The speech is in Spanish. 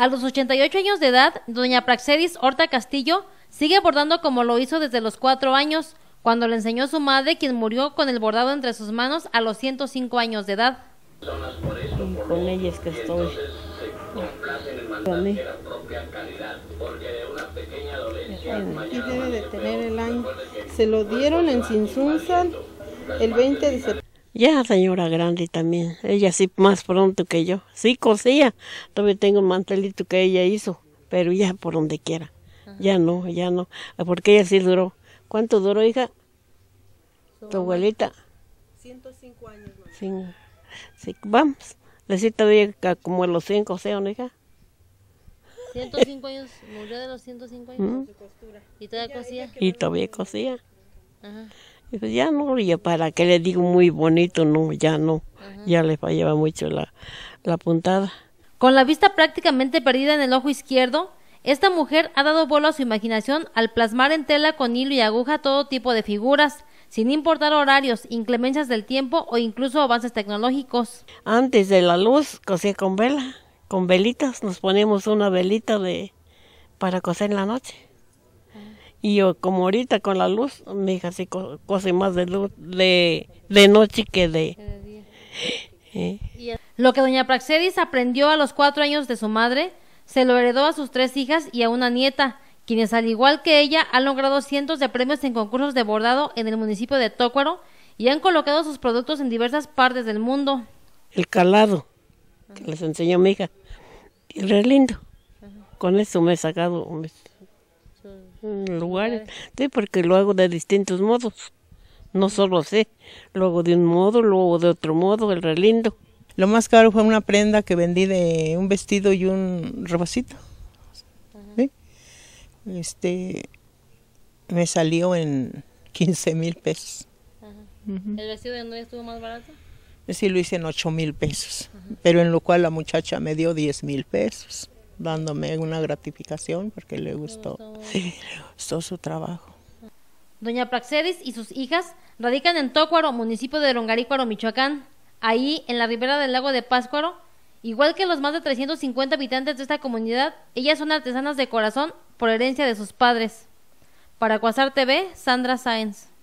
A los 88 años de edad, doña Praxedis Horta Castillo sigue bordando como lo hizo desde los 4 años, cuando le enseñó a su madre, quien murió con el bordado entre sus manos a los 105 años de edad. Y con ella es que estoy. Para mí. Aquí debe de tener el año. Se lo dieron en Sinsunzal el 20 de septiembre. Ya señora grande también, ella sí más pronto que yo. Sí cosía, todavía tengo un mantelito que ella hizo, pero ya por donde quiera. Ya no, porque ella sí duró. ¿Cuánto duró, hija? ¿Tu abuelita? 105 años. Sí, sí, vamos. Le sí todavía como a los 5 o 6, ¿no, hija? 105 años, murió de los 105 años. ¿Y todavía cosía? Y todavía cosía. Ajá. Y pues ya no, ya para qué le digo muy bonito, no, ya no. Ajá. Ya le fallaba mucho la puntada. Con la vista prácticamente perdida en el ojo izquierdo, esta mujer ha dado vuelo a su imaginación al plasmar en tela con hilo y aguja todo tipo de figuras, sin importar horarios, inclemencias del tiempo o incluso avances tecnológicos. Antes de la luz cosía con vela, con velitas, nos poníamos una velita para coser en la noche. Y yo, como ahorita con la luz, mi hija sí cose más de noche que de día. Lo que doña Praxedis aprendió a los 4 años de su madre, se lo heredó a sus 3 hijas y a una nieta, quienes al igual que ella han logrado cientos de premios en concursos de bordado en el municipio de Tócuaro y han colocado sus productos en diversas partes del mundo. El calado, que les enseñó mi hija, y re lindo. Con eso me he sacado lugares, sí, porque lo hago de distintos modos, no solo sé, lo hago de un modo, luego de otro modo, el re lindo. Lo más caro fue una prenda que vendí de un vestido y un rebocito. ¿Sí? Me salió en 15,000 pesos. ¿El vestido de novia estuvo más barato? Sí, lo hice en 8,000 pesos, pero en lo cual la muchacha me dio 10,000 pesos, dándome una gratificación porque le gustó, sí, le gustó su trabajo. Doña Praxedis y sus hijas radican en Tócuaro, municipio de Longarícuaro, Michoacán. Ahí, en la ribera del lago de Pátzcuaro, igual que los más de 350 habitantes de esta comunidad, ellas son artesanas de corazón por herencia de sus padres. Para Cuasar TV, Sandra Sáenz.